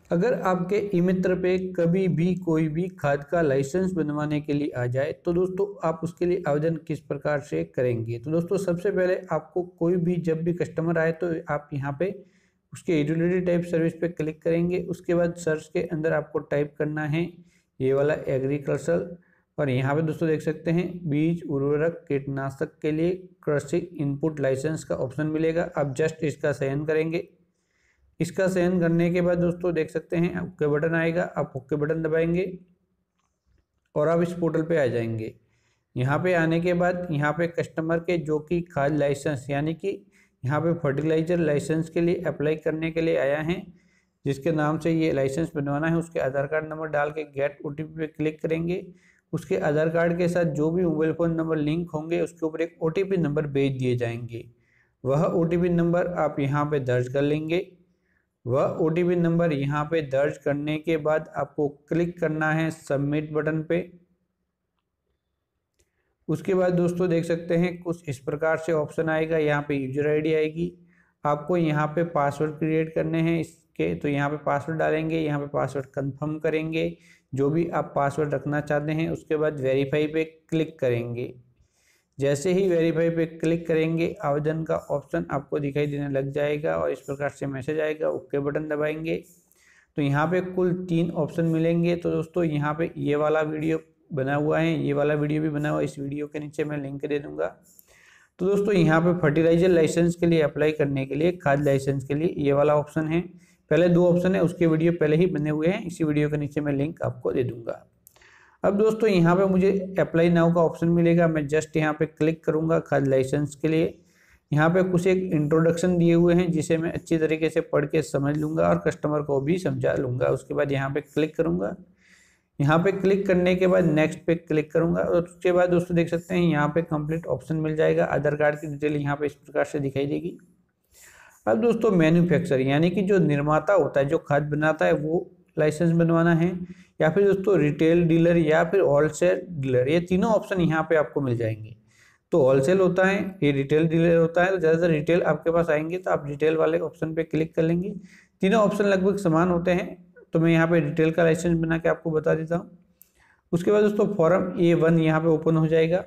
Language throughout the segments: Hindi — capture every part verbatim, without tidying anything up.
अगर आपके ई मित्र पे कभी भी कोई भी खाद का लाइसेंस बनवाने के लिए आ जाए तो दोस्तों आप उसके लिए आवेदन किस प्रकार से करेंगे। तो दोस्तों सबसे पहले आपको कोई भी जब भी कस्टमर आए तो आप यहाँ पे उसके यूटिलिटी टाइप सर्विस पे क्लिक करेंगे। उसके बाद सर्च के अंदर आपको टाइप करना है ये वाला एग्रीकल्चर, और यहाँ पे दोस्तों देख सकते हैं बीज उर्वरक कीटनाशक के लिए कृषि इनपुट लाइसेंस का ऑप्शन मिलेगा। आप जस्ट इसका चयन करेंगे। इसका चयन करने के बाद दोस्तों देख सकते हैं ओके बटन आएगा, आप ओके बटन दबाएंगे और आप इस पोर्टल पे आ जाएंगे। यहाँ पे आने के बाद यहाँ पे कस्टमर के जो कि खाद लाइसेंस यानी कि यहाँ पे फर्टिलाइजर लाइसेंस के लिए अप्लाई करने के लिए आया है, जिसके नाम से ये लाइसेंस बनवाना है, उसके आधार कार्ड नंबर डाल के गेट ओ टी पी पे क्लिक करेंगे। उसके आधार कार्ड के साथ जो भी मोबाइल फ़ोन नंबर लिंक होंगे उसके ऊपर एक ओ टी पी नंबर भेज दिए जाएंगे। वह ओ टी पी नंबर आप यहाँ पे दर्ज कर लेंगे। वह ओ टी पी नंबर यहाँ पे दर्ज करने के बाद आपको क्लिक करना है सबमिट बटन पे। उसके बाद दोस्तों देख सकते हैं कुछ इस प्रकार से ऑप्शन आएगा, यहाँ पे यूजर आईडी आएगी। आपको यहाँ पे पासवर्ड क्रिएट करने हैं इसके, तो यहाँ पे पासवर्ड डालेंगे, यहाँ पे पासवर्ड कंफर्म करेंगे जो भी आप पासवर्ड रखना चाहते हैं। उसके बाद वेरीफाई पे क्लिक करेंगे। जैसे ही वेरीफाई पे क्लिक करेंगे आवेदन का ऑप्शन आपको दिखाई देने लग जाएगा और इस प्रकार से मैसेज आएगा, ओके बटन दबाएंगे तो यहाँ पे कुल तीन ऑप्शन मिलेंगे। तो दोस्तों यहाँ पे ये वाला वीडियो बना हुआ है, ये वाला वीडियो भी बना हुआ है, इस वीडियो के नीचे मैं लिंक दे दूंगा। तो दोस्तों यहाँ पे फर्टिलाइजर लाइसेंस के लिए अप्लाई करने के लिए, खाद लाइसेंस के लिए ये वाला ऑप्शन है। पहले दो ऑप्शन है उसके वीडियो पहले ही बने हुए हैं, इसी वीडियो के नीचे मैं लिंक आपको दे दूंगा। अब दोस्तों यहाँ पे मुझे अप्लाई नाउ का ऑप्शन मिलेगा, मैं जस्ट यहाँ पे क्लिक करूँगा खाद लाइसेंस के लिए। यहाँ पे कुछ एक इंट्रोडक्शन दिए हुए हैं जिसे मैं अच्छी तरीके से पढ़ के समझ लूँगा और कस्टमर को भी समझा लूँगा। उसके बाद यहाँ पे क्लिक करूँगा। यहाँ पे क्लिक करने के बाद नेक्स्ट पे क्लिक करूँगा और उसके बाद दोस्तों देख सकते हैं यहाँ पे कंप्लीट ऑप्शन मिल जाएगा। आधार कार्ड की डिटेल यहाँ पे इस प्रकार से दिखाई देगी। अब दोस्तों मैन्युफैक्चर यानी कि जो निर्माता होता है, जो खाद बनाता है, वो लाइसेंस बनवाना है, या फिर दोस्तों रिटेल डीलर या फिर होलसेल डीलर, ये तीनों ऑप्शन यहाँ पे आपको मिल जाएंगे। तो होलसेल होता है, ये रिटेल डीलर होता है। तो ज़्यादातर रिटेल आपके पास आएंगे तो आप रिटेल वाले ऑप्शन पे क्लिक कर लेंगे। तीनों ऑप्शन लगभग समान होते हैं, तो मैं यहाँ पे रिटेल का लाइसेंस बना के आपको बता देता हूँ। उसके बाद दोस्तों फॉर्म ए वन यहाँ पे ओपन हो जाएगा।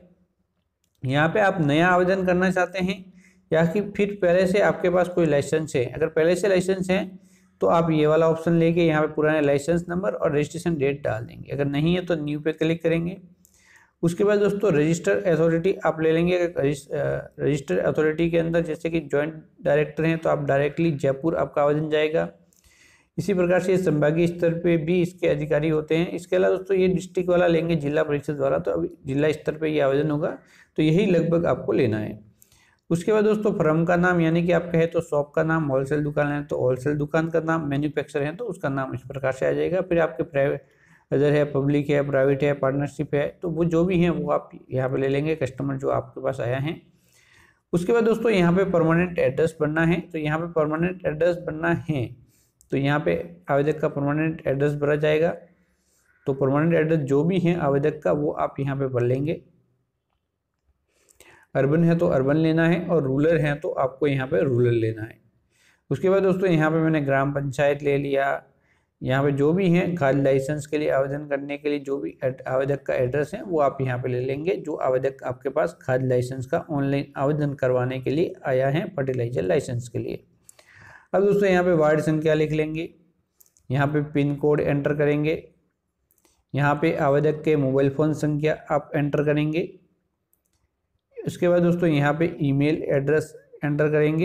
यहाँ पे आप नया आवेदन करना चाहते हैं या कि फिर पहले से आपके पास कोई लाइसेंस है। अगर पहले से लाइसेंस है तो आप ये वाला ऑप्शन लेके यहाँ पे पुराने लाइसेंस नंबर और रजिस्ट्रेशन डेट डाल देंगे। अगर नहीं है तो न्यू पे क्लिक करेंगे। उसके बाद दोस्तों रजिस्टर अथॉरिटी आप ले लेंगे। रजिस्टर अथॉरिटी के अंदर जैसे कि जॉइंट डायरेक्टर हैं तो आप डायरेक्टली जयपुर आपका आवेदन जाएगा। इसी प्रकार से संभागीय स्तर पे भी इसके अधिकारी होते हैं। इसके अलावा दोस्तों ये डिस्ट्रिक्ट वाला लेंगे जिला परिषद द्वारा, तो अभी जिला स्तर पे ये आवेदन होगा, तो यही लगभग आपको लेना है। उसके बाद दोस्तों फर्म का नाम यानी कि आप कहे तो शॉप का नाम, होलसेल दुकान है तो होलसेल दुकान का नाम, मैन्युफैक्चर है तो उसका नाम इस प्रकार से आ जाएगा। फिर आपके प्राइवेट अदर है, पब्लिक है, प्राइवेट है, पार्टनरशिप है, तो वो जो भी हैं वो आप यहाँ पे ले लेंगे, कस्टमर जो आपके पास आया है। उसके बाद दोस्तों यहाँ पे परमानेंट एड्रेस बनना है। तो यहाँ पे परमानेंट एड्रेस बनना है तो यहाँ पे आवेदक का परमानेंट एड्रेस भरा जाएगा। तो परमानेंट एड्रेस जो भी है आवेदक का वो आप यहाँ पे भर लेंगे। अर्बन है तो अर्बन लेना है और रूरल है तो आपको यहाँ पे रूरल लेना है। उसके बाद दोस्तों यहाँ पे मैंने ग्राम पंचायत ले लिया। यहाँ पे जो भी है खाद लाइसेंस के लिए आवेदन करने के लिए जो भी आवेदक का एड्रेस है वो आप यहाँ पे ले लेंगे, जो आवेदक आपके पास खाद लाइसेंस का ऑनलाइन आवेदन करवाने के लिए आया है फर्टिलाइजर लाइसेंस के लिए। अब दोस्तों यहाँ पे वार्ड संख्या लिख लेंगे, यहाँ पे पिन कोड एंटर करेंगे, यहाँ पे आवेदक के मोबाइल फ़ोन संख्या आप एंटर करेंगे। उसके बाद दोस्तों यहाँ पे ईमेल एड्रेस एंटर करेंगे।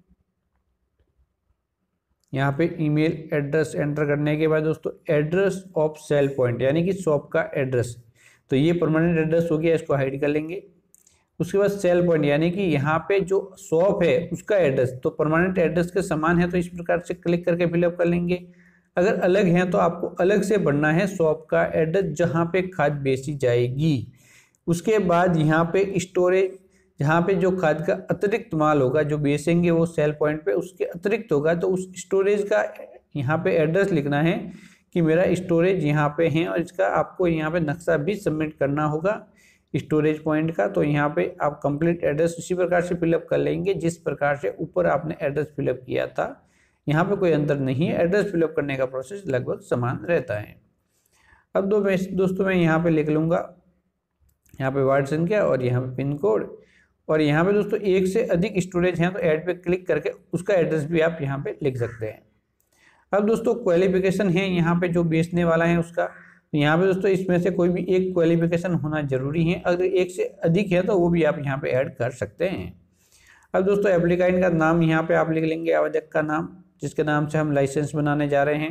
यहाँ पे ईमेल एड्रेस एंटर करने के बाद दोस्तों एड्रेस ऑफ सेल पॉइंट यानी कि शॉप का एड्रेस, तो ये परमानेंट एड्रेस हो गया, इसको हाइड कर लेंगे। उसके बाद सेल पॉइंट यानी कि यहाँ पे जो शॉप है उसका एड्रेस, तो परमानेंट एड्रेस के समान है तो इस प्रकार से क्लिक करके फिलअप कर लेंगे। अगर अलग है तो आपको अलग से भरना है शॉप का एड्रेस जहाँ पे खाद बेची जाएगी। उसके बाद यहाँ पे स्टोरेज, जहाँ पे जो खाद का अतिरिक्त माल होगा जो बेचेंगे वो सेल पॉइंट पे उसके अतिरिक्त होगा, तो उस स्टोरेज का यहाँ पे एड्रेस लिखना है कि मेरा स्टोरेज यहाँ पे है, और इसका आपको यहाँ पे नक्शा भी सबमिट करना होगा स्टोरेज पॉइंट का। तो यहाँ पे आप कंप्लीट एड्रेस उसी प्रकार से फिलअप कर लेंगे जिस प्रकार से ऊपर आपने एड्रेस फिलअप किया था। यहाँ पे कोई अंतर नहीं है, एड्रेस फिलअप करने का प्रोसेस लगभग समान रहता है। अब दो मैं दोस्तों मैं यहाँ पे लिख लूँगा, यहाँ पे वार्ड संख्या और यहाँ पे पिन कोड, और यहाँ पे दोस्तों एक से अधिक स्टूडेंट हैं तो ऐड पे क्लिक करके उसका एड्रेस भी आप यहाँ पे लिख सकते हैं। अब दोस्तों क्वालिफिकेशन है यहाँ पे जो बेचने वाला है उसका, तो यहाँ पे दोस्तों इसमें से कोई भी एक क्वालिफिकेशन होना जरूरी है, अगर एक से अधिक है तो वो भी आप यहाँ पे ऐड कर सकते हैं। अब दोस्तों एप्लीकेंट का नाम यहाँ पे आप लिख लेंगे, आवेदक का नाम जिसके नाम से हम लाइसेंस बनाने जा रहे हैं।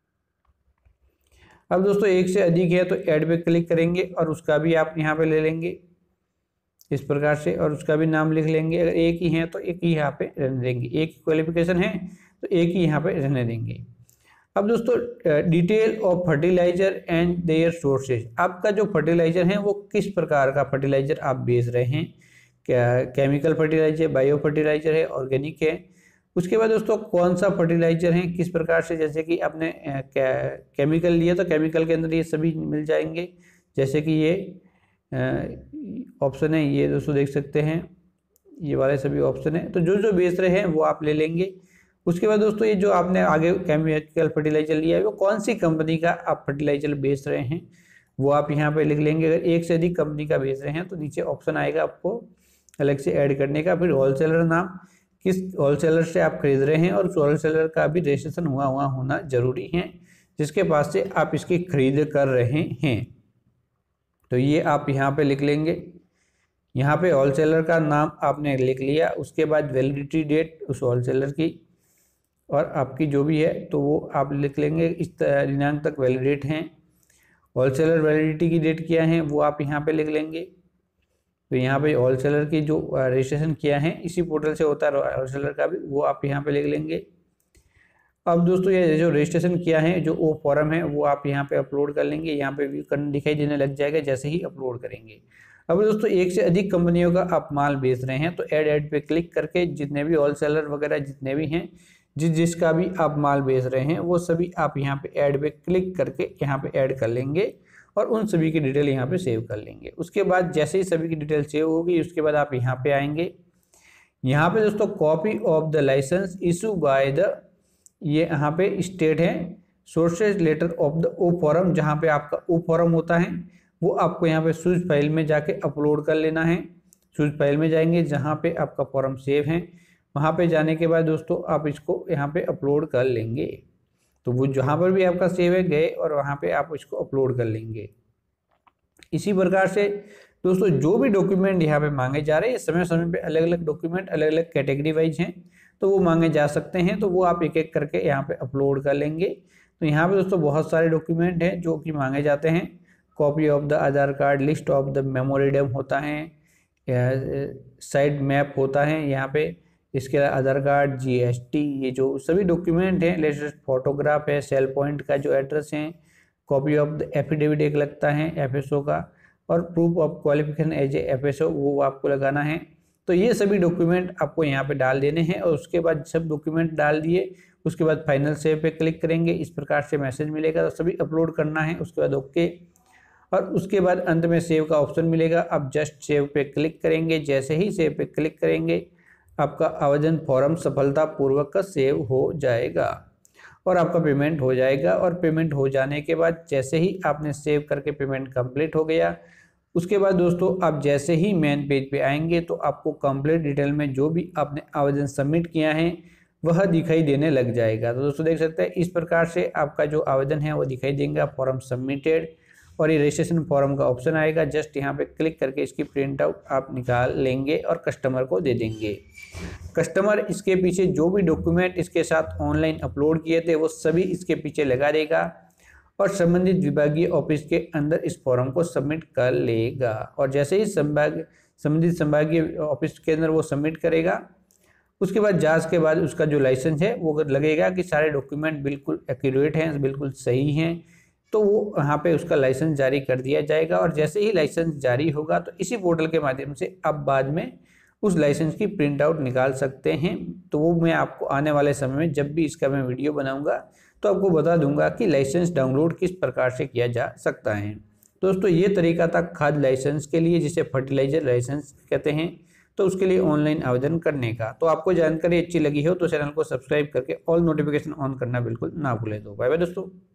अब दोस्तों एक से अधिक है तो ऐड पे क्लिक करेंगे और उसका भी आप यहाँ पे ले लेंगे इस प्रकार से, और उसका भी नाम लिख लेंगे। अगर एक ही है तो एक ही यहाँ पे रहने देंगे, एक ही क्वालिफिकेशन है तो एक ही यहाँ पे रहने देंगे। अब दोस्तों detail of fertiliser and their sources, आपका जो फर्टिलाइजर है वो किस प्रकार का फर्टिलाइजर आप बेच रहे हैं, क्या केमिकल फर्टिलाइजर, बायो फर्टिलाइजर है, ऑर्गेनिक है। उसके बाद दोस्तों कौन सा फर्टिलाइजर है, किस प्रकार से, जैसे कि आपने केमिकल लिया तो केमिकल के अंदर ये सभी मिल जाएंगे, जैसे कि ये ऑप्शन है, ये दोस्तों देख सकते हैं ये वाले सभी ऑप्शन है। तो जो जो बेच रहे हैं वो आप ले लेंगे। उसके बाद दोस्तों ये जो आपने आगे केमिकल फर्टिलाइजर लिया है वो कौन सी कंपनी का आप फर्टिलाइजर बेच रहे हैं वो आप यहाँ पे लिख लेंगे। अगर एक से अधिक कंपनी का बेच रहे हैं तो नीचे ऑप्शन आएगा आपको अलग से ऐड करने का। फिर होलसेलर नाम, किस होलसेलर से आप खरीद रहे हैं और उस होलसेलर का भी रजिस्ट्रेशन हुआ हुआ होना जरूरी है जिसके पास से आप इसकी खरीद कर रहे हैं, तो ये आप यहाँ पे लिख लेंगे। यहाँ पे होलसेलर का नाम आपने लिख लिया, उसके बाद वैलिडिटी डेट उस होलसेलर की और आपकी जो भी है तो वो आप लिख लेंगे, इस दिनांक तक वैलिडेट हैं। होलसेलर वैलिडिटी की डेट क्या है वो आप यहाँ पे लिख लेंगे। तो यहाँ पे होलसेलर की जो रजिस्ट्रेशन किया है इसी पोर्टल से होता है होलसेलर का भी, वो आप यहाँ पे लिख लेंगे। अब दोस्तों ये जो रजिस्ट्रेशन किया है जो वो फॉर्म है वो आप यहाँ पे अपलोड कर लेंगे, यहाँ पे व्यू करने दिखाई देने लग जाएगा जैसे ही अपलोड करेंगे। अब दोस्तों एक से अधिक कंपनियों का आप माल बेच रहे हैं तो ऐड ऐड पे क्लिक करके जितने भी होलसेलर वगैरह जितने भी हैं जिस जिसका भी आप माल बेच रहे हैं वो सभी आप यहाँ पे ऐड पे क्लिक करके यहाँ पे ऐड कर लेंगे और उन सभी की डिटेल यहाँ पे सेव कर लेंगे। उसके बाद जैसे ही सभी की डिटेल सेव होगी उसके बाद आप यहाँ पे आएंगे। यहाँ पे दोस्तों copy of the licence issue by the, ये यहाँ पे स्टेट है sources letter of the O form, जहाँ पे आपका ओ फॉर्म होता है वो आपको यहाँ पे सूज फाइल में जाके अपलोड कर लेना है। सूज फाइल में जाएंगे जहाँ पे आपका फॉर्म सेव है, वहाँ पे जाने के बाद दोस्तों आप इसको यहाँ पे अपलोड कर लेंगे। तो वो जहाँ पर भी आपका सेव है गए और वहाँ पे आप इसको अपलोड कर लेंगे। इसी प्रकार से दोस्तों जो भी डॉक्यूमेंट यहाँ पे मांगे जा रहे हैं समय समय पे अलग अलग डॉक्यूमेंट अलग अलग कैटेगरी वाइज हैं तो वो मांगे जा सकते हैं, तो वो आप एक एक करके यहाँ पे अपलोड कर लेंगे। तो यहाँ पे दोस्तों बहुत सारे डॉक्यूमेंट हैं जो कि मांगे जाते हैं। Copy of the Aadhaar card, list of the memorandum होता है, साइड मैप होता है यहाँ पे, इसके अलावा आधार कार्ड, जीएसटी, ये जो सभी डॉक्यूमेंट हैं, लेटेस्ट फोटोग्राफ है, सेल पॉइंट का जो एड्रेस है, कॉपी ऑफ द एफिडेविट एक लगता है एफएसओ का, और proof of qualification as a FSO वो आपको लगाना है। तो ये सभी डॉक्यूमेंट आपको यहाँ पे डाल देने हैं और उसके बाद सब डॉक्यूमेंट डाल दिए उसके बाद फाइनल सेव पे क्लिक करेंगे। इस प्रकार से मैसेज मिलेगा, तो सभी अपलोड करना है। उसके बाद ओके, और उसके बाद अंत में सेव का ऑप्शन मिलेगा, आप जस्ट सेव पे क्लिक करेंगे। जैसे ही सेव पे क्लिक करेंगे आपका आवेदन फॉर्म सफलतापूर्वक सेव हो जाएगा और आपका पेमेंट हो जाएगा। और पेमेंट हो जाने के बाद जैसे ही आपने सेव करके पेमेंट कंप्लीट हो गया उसके बाद दोस्तों आप जैसे ही मेन पेज पे आएंगे तो आपको कंप्लीट डिटेल में जो भी आपने आवेदन सबमिट किया है वह दिखाई देने लग जाएगा। तो दोस्तों देख सकते हैं इस प्रकार से आपका जो आवेदन है वो दिखाई देगा, फॉर्म सबमिटेड, और ये रजिस्ट्रेशन फॉर्म का ऑप्शन आएगा। जस्ट यहाँ पे क्लिक करके इसकी प्रिंट आउट आप निकाल लेंगे और कस्टमर को दे देंगे। कस्टमर इसके पीछे जो भी डॉक्यूमेंट इसके साथ ऑनलाइन अपलोड किए थे वो सभी इसके पीछे लगा देगा और संबंधित विभागीय ऑफिस के अंदर इस फॉर्म को सबमिट कर लेगा। और जैसे ही संभाग संबंधित संभागीय ऑफिस के अंदर वो सबमिट करेगा उसके बाद जांच के बाद उसका जो लाइसेंस है वो लगेगा कि सारे डॉक्यूमेंट बिल्कुल एक्यूरेट हैं, बिल्कुल सही हैं, तो वो यहाँ पे उसका लाइसेंस जारी कर दिया जाएगा। और जैसे ही लाइसेंस जारी होगा तो इसी पोर्टल के माध्यम से आप बाद में उस लाइसेंस की प्रिंट आउट निकाल सकते हैं। तो वो मैं आपको आने वाले समय में जब भी इसका मैं वीडियो बनाऊंगा तो आपको बता दूंगा कि लाइसेंस डाउनलोड किस प्रकार से किया जा सकता है। दोस्तों ये तरीका था खाद लाइसेंस के लिए जिसे फर्टिलाइजर लाइसेंस कहते हैं। तो उसके लिए ऑनलाइन आवेदन करने का। तो आपको जानकारी अच्छी लगी हो तो चैनल को सब्सक्राइब करके ऑल नोटिफिकेशन ऑन करना बिल्कुल ना भूलें। दो बाय बाय दोस्तों।